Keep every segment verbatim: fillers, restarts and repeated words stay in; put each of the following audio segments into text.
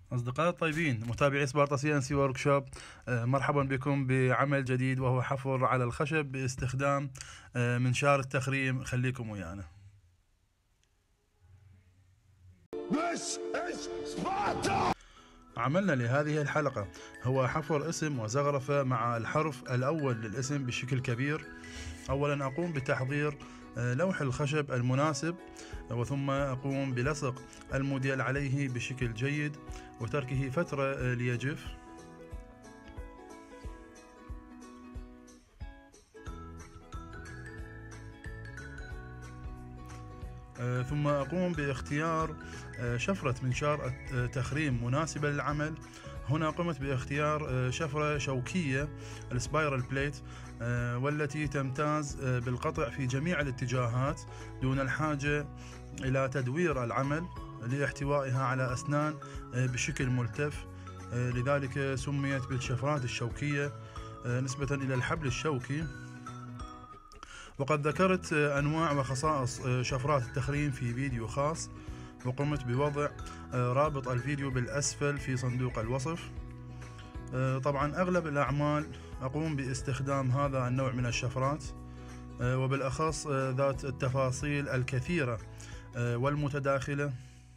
أصدقائي الطيبين متابعي سبارتا سي ان سي ورك شوب، مرحبا بكم بعمل جديد وهو حفر على الخشب باستخدام آه، منشار التخريم. خليكم ويانا. عملنا لهذه الحلقة هو حفر اسم وزخرفة مع الحرف الأول للاسم بشكل كبير. أولا أقوم بتحضير لوح الخشب المناسب، وثم أقوم بلصق الموديل عليه بشكل جيد وتركه فترة ليجف. ثم أقوم باختيار شفرة منشار تخريم مناسبة للعمل. هنا قمت باختيار شفرة شوكية السبايرال بليت، والتي تمتاز بالقطع في جميع الاتجاهات دون الحاجة إلى تدوير العمل لاحتوائها على أسنان بشكل ملتف، لذلك سميت بالشفرات الشوكية نسبة إلى الحبل الشوكي. وقد ذكرت أنواع وخصائص شفرات التخريم في فيديو خاص، وقمت بوضع رابط الفيديو بالأسفل في صندوق الوصف. طبعا أغلب الأعمال أقوم باستخدام هذا النوع من الشفرات، وبالأخص ذات التفاصيل الكثيرة والمتداخلة.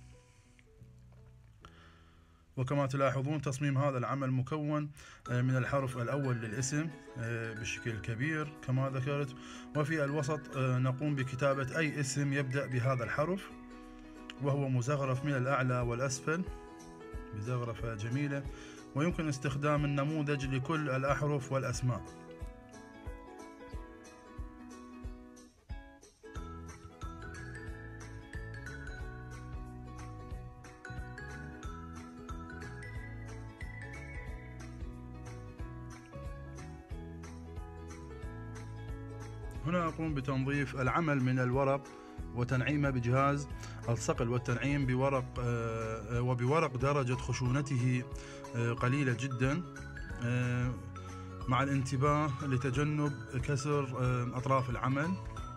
وكما تلاحظون تصميم هذا العمل مكون من الحرف الأول للاسم بشكل كبير كما ذكرت، وفي الوسط نقوم بكتابة أي اسم يبدأ بهذا الحرف، وهو مزخرف من الأعلى والأسفل بزخرفة جميلة، ويمكن استخدام النموذج لكل الأحرف والأسماء. هنا أقوم بتنظيف العمل من الورق وتنعيمه بجهاز الصقل والتنعيم بورق وبورق درجة خشونته قليلة جدا، مع الانتباه لتجنب كسر أطراف العمل.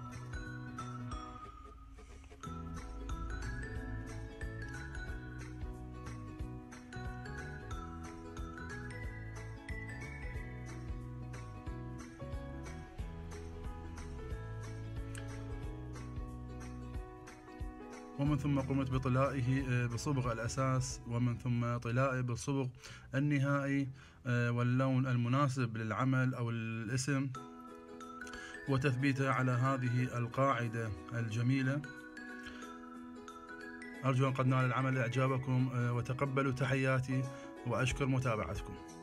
ومن ثم قمت بطلائه بصبغ الأساس، ومن ثم طلائه بالصبغ النهائي واللون المناسب للعمل أو الاسم، وتثبيته على هذه القاعدة الجميلة. أرجو أن قد نال العمل إعجابكم، وتقبلوا تحياتي وأشكر متابعتكم.